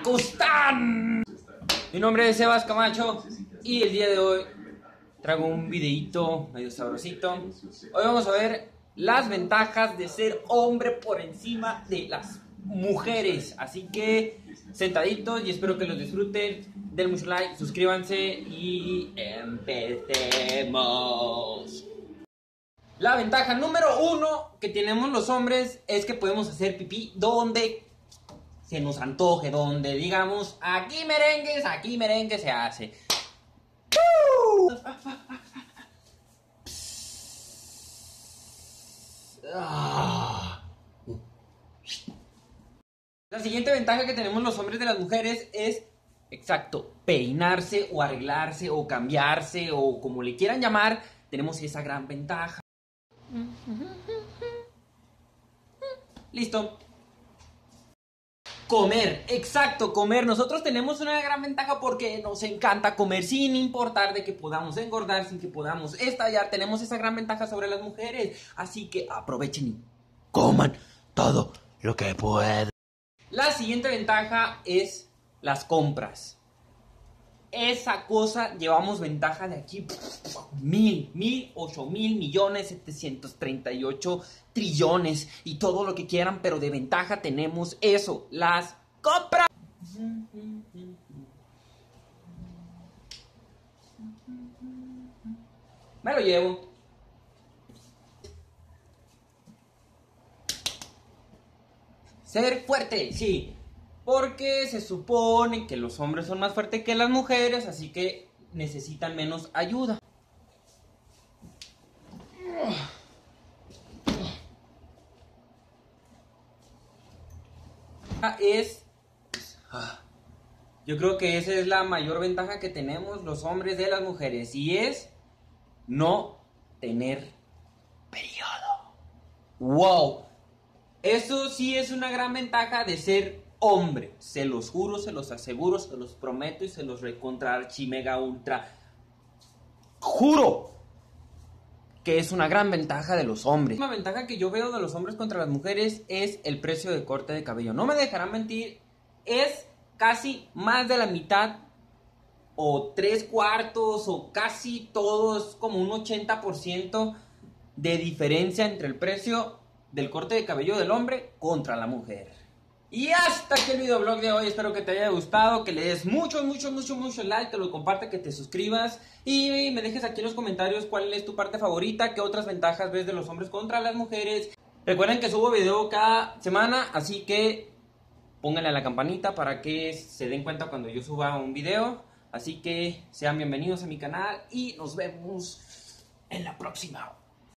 ¿cómo están? Mi nombre es Sebas Camacho y el día de hoy traigo un videito medio sabrosito. Hoy vamos a ver las ventajas de ser hombre por encima de las mujeres. Así que sentaditos y espero que los disfruten. Den mucho like, suscríbanse y empecemos. La ventaja número 1 que tenemos los hombres es que podemos hacer pipí donde se nos antoje, donde digamos aquí merengue se hace. La siguiente ventaja que tenemos los hombres de las mujeres es, exacto, peinarse o arreglarse o cambiarse o como le quieran llamar, tenemos esa gran ventaja. Listo. Comer, exacto, comer. Nosotros tenemos una gran ventaja porque nos encanta comer sin importar de que podamos engordar, sin que podamos estallar. Tenemos esa gran ventaja sobre las mujeres. Así que aprovechen y coman todo lo que puedan. La siguiente ventaja es las compras. Esa cosa llevamos ventaja de aquí 8.000 trillones y todo lo que quieran, pero de ventaja tenemos eso, las compras. Me lo llevo. Ser fuerte, sí. Porque se supone que los hombres son más fuertes que las mujeres, así que necesitan menos ayuda. Yo creo que esa es la mayor ventaja que tenemos los hombres de las mujeres, y es no tener periodo. ¡Wow! Eso sí es una gran ventaja de ser hombre, se los juro, se los aseguro, se los prometo y se los recontra archi mega ultra juro que es una gran ventaja de los hombres. Una ventaja que yo veo de los hombres contra las mujeres es el precio de corte de cabello. No me dejarán mentir, es casi más de la mitad o 3/4 o casi todo, es como un 80% de diferencia entre el precio del corte de cabello del hombre contra la mujer. Y hasta aquí el videoblog de hoy. Espero que te haya gustado, que le des mucho like, que lo compartas, que te suscribas y me dejes aquí en los comentarios cuál es tu parte favorita, qué otras ventajas ves de los hombres contra las mujeres. Recuerden que subo video cada semana, así que pónganle a la campanita para que se den cuenta cuando yo suba un video. Así que sean bienvenidos a mi canal y nos vemos en la próxima.